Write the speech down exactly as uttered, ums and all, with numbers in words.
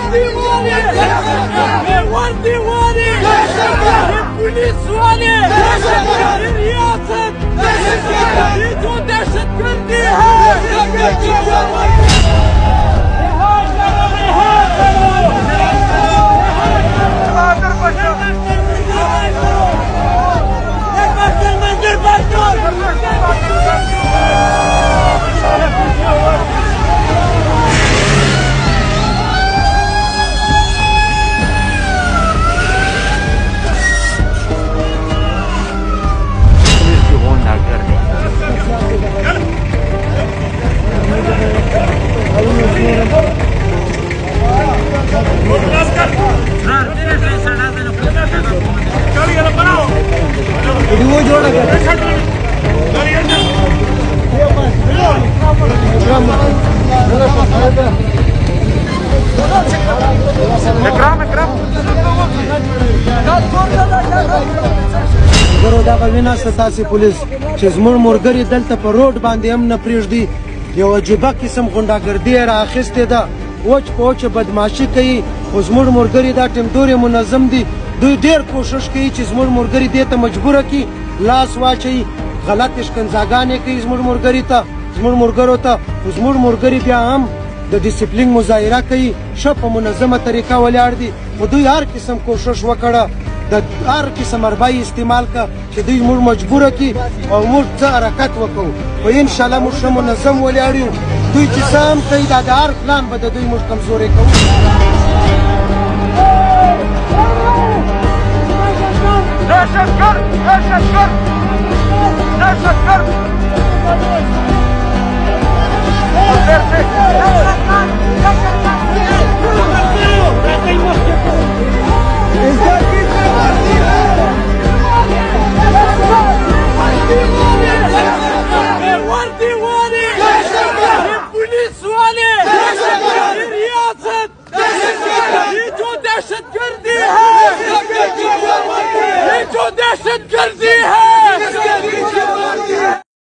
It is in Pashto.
وردي والي البوليس والي الرياسة يدون دهشة ستاسې پولیس چې زموږ ملګري دلته په روډ باندې هم نه پرېږدي یو عجیبه قسم غونډاګردي یې رااخیستې ده وچ په وچه بدماشي کوي خو زموږ ملګري دا ټیمټورې منظم دي دوی ډېر کوشش کوي چې زموږ ملګري دې ته مجبوره کړي لاس واچوي غلطې شکنځاګانې کوي زموږ ملګري ته زموږ ملګرو ته خو زموږ ملګري بیا هم د ډیسپلین مظاهره کوي ښه په منظمه طریقه ولاړ دي خو دوی هر قسم کوشش وکړه د هر قسم اربای استعمال کا چې دوی موږ مجبوره کړي او موږ څه حرکت وکړو خو انشاءالله موږ ښه منظم ولاړ یو دوی چې څه هم کوي دا د هر پلان به د دوی موږ کمزوري کوو